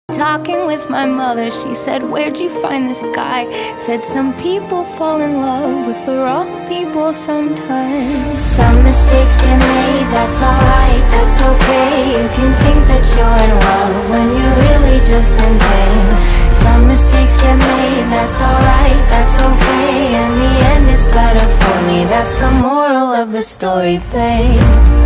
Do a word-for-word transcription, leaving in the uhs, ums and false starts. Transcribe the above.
Talking with my mother, she said, where'd you find this guy? Said some people fall in love with the wrong people sometimes. Some mistakes get made, that's alright, that's okay. You can think that you're in love when you're really just in pain. Some mistakes get made, that's alright, that's okay. In the end it's better for me, that's the moral of the story, babe.